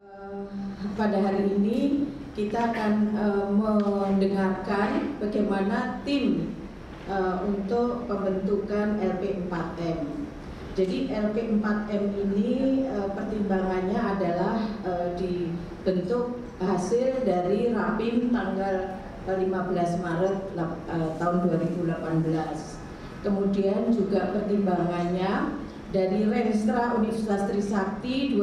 Pada hari ini kita akan mendengarkan bagaimana tim untuk pembentukan LP4M. Jadi LP4M ini pertimbangannya adalah dibentuk hasil dari Rapim tanggal 15 Maret tahun 2018. Kemudian juga pertimbangannya dari Renstra Universitas Trisakti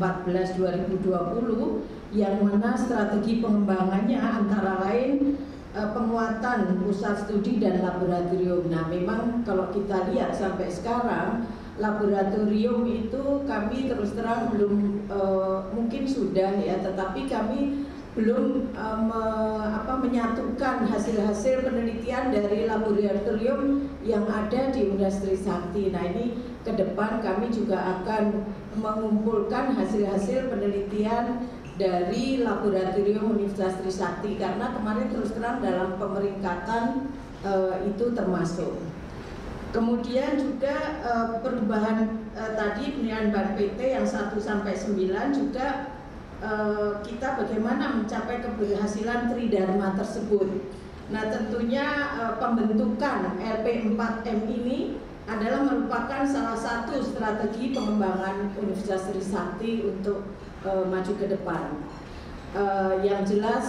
2014-2020 yang mana strategi pengembangannya antara lain penguatan pusat studi dan laboratorium. Nah, memang kalau kita lihat sampai sekarang laboratorium itu kami terus terang belum mungkin sudah ya, tetapi kami belum menyatukan hasil-hasil penelitian dari laboratorium yang ada di Universitas Trisakti. Nah, ini ke depan kami juga akan mengumpulkan hasil-hasil penelitian dari laboratorium Universitas Trisakti karena kemarin terus terang dalam pemeringkatan itu termasuk. Kemudian juga perubahan tadi penilaian BAN PT yang 1 sampai 9 juga kita bagaimana mencapai keberhasilan Tridharma tersebut. Nah, tentunya pembentukan LP4M ini adalah merupakan salah satu strategi pengembangan Universitas Trisakti untuk maju ke depan. Yang jelas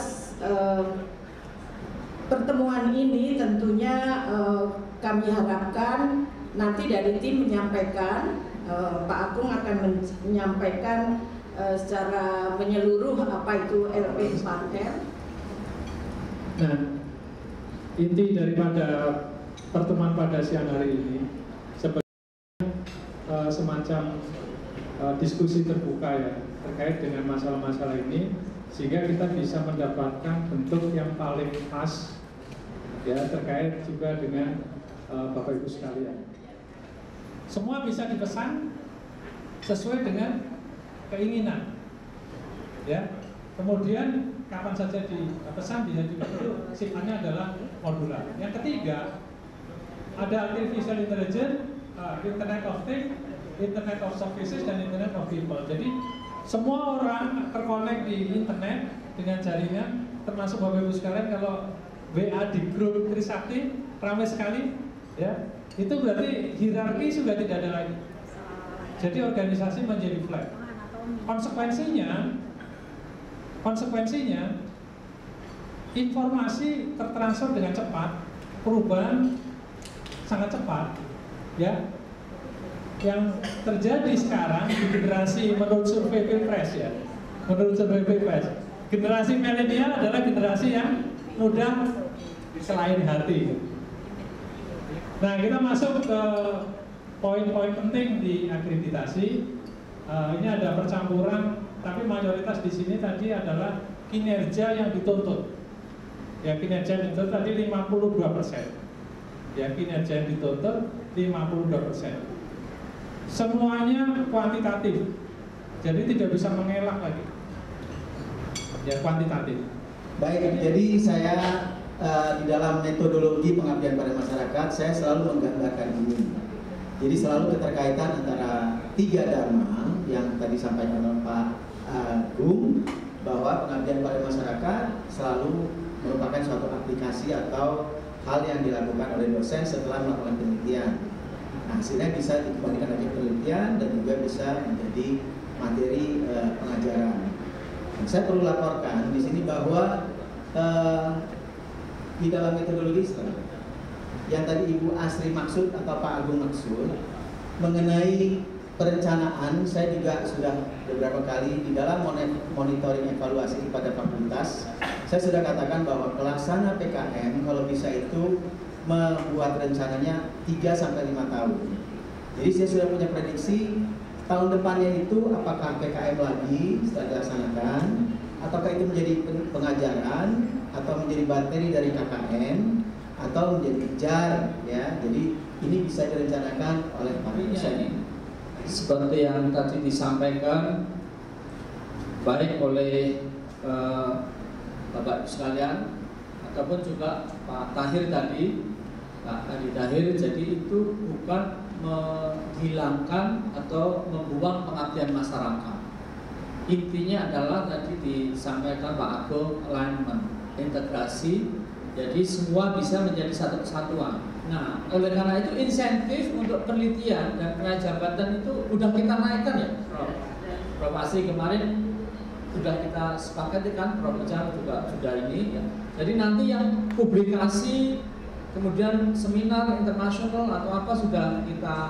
pertemuan ini tentunya kami harapkan nanti dari tim menyampaikan, Pak Agung akan menyampaikan secara menyeluruh apa itu LP4M. Nah, inti daripada pertemuan pada siang hari ini sebenarnya semacam diskusi terbuka ya terkait dengan masalah-masalah ini, sehingga kita bisa mendapatkan bentuk yang paling pas ya terkait juga dengan Bapak Ibu sekalian. Semua bisa dipesan sesuai dengan keinginan ya, kemudian kapan saja dipesan bisa juga, itu sifatnya adalah modular. Yang ketiga, ada artificial intelligence, internet of things, internet of services, dan internet of people. Jadi semua orang terkonek di internet dengan jaringan, termasuk Bapak Ibu sekalian. Kalau WA di grup Trisakti ramai sekali ya, itu berarti hierarki sudah tidak ada lagi. Jadi organisasi menjadi flat. Konsekuensinya informasi tertransfer dengan cepat, perubahan sangat cepat ya. Yang terjadi sekarang di generasi menurut survei Pilpres ya, generasi milenial adalah generasi yang mudah selain hati. Nah, kita masuk ke poin-poin penting di akreditasi. Ini ada percampuran, tapi mayoritas di sini tadi adalah kinerja yang dituntut. Ya, kinerja yang dituntut tadi 52%. Ya, kinerja yang dituntut 52%. Semuanya kuantitatif, jadi tidak bisa mengelak lagi. Ya, kuantitatif. Baik, jadi saya di dalam metodologi pengabdian pada masyarakat, saya selalu menggambarkan ini. Jadi selalu keterkaitan antara 3 dharma yang tadi disampaikan oleh Pak Agung, bahwa pengabdian pada masyarakat selalu merupakan suatu aplikasi atau hal yang dilakukan oleh dosen setelah melakukan penelitian. Nah, hasilnya bisa dikembangkan lagi penelitian dan juga bisa menjadi materi pengajaran. Nah, saya perlu laporkan di sini bahwa di dalam metodologi yang tadi Ibu Asri maksud atau Pak Agung maksud mengenai perencanaan, saya juga sudah beberapa kali di dalam monitoring evaluasi pada fakultas, saya sudah katakan bahwa pelaksana PKM kalau bisa itu membuat rencananya 3-5 tahun. Jadi saya sudah punya prediksi tahun depannya itu apakah PKM lagi setelah dilaksanakan, ataukah itu menjadi pengajaran atau menjadi materi dari KKN atau menjadi jar ya. Jadi ini bisa direncanakan oleh para dosen. Seperti yang tadi disampaikan baik oleh Bapak sekalian ataupun juga Pak Tahir tadi, Pak Adi Tahir, jadi itu bukan menghilangkan atau membuang pengabdian masyarakat. intinya adalah tadi disampaikan Pak Agung, alignment, integrasi, jadi semua bisa menjadi satu kesatuan. Nah, oleh karena itu insentif untuk penelitian dan kenaik jabatan itu udah kita naikkan ya, Prof Asri kemarin sudah kita sepakati kan, Prof Ujang juga sudah ini ya. Jadi nanti yang publikasi, kemudian seminar internasional atau apa sudah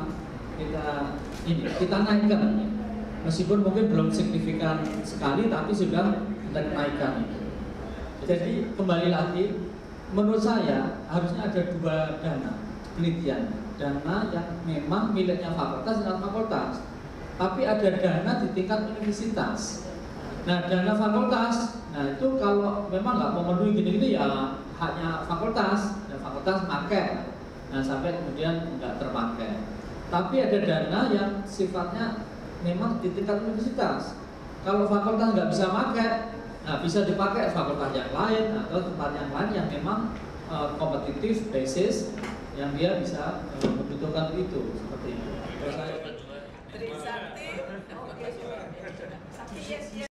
kita naikkan. Meskipun mungkin belum signifikan sekali, tapi sudah kita naikkan. Jadi kembali lagi, menurut saya harusnya ada dua dana penelitian, dana yang memang miliknya fakultas dan fakultas, tapi ada dana di tingkat universitas. Nah, dana fakultas, nah itu kalau memang nggak memenuhi gini-gini ya haknya fakultas, dan fakultas pakai. Nah, sampai kemudian nggak terpakai. Tapi ada dana yang sifatnya memang di tingkat universitas. Kalau fakultas nggak bisa pakai, nah bisa dipakai fakultas yang lain atau tempat yang lain yang memang kompetitif basis yang dia bisa membutuhkan itu seperti itu. Trisakti, oke. Sakti, yes.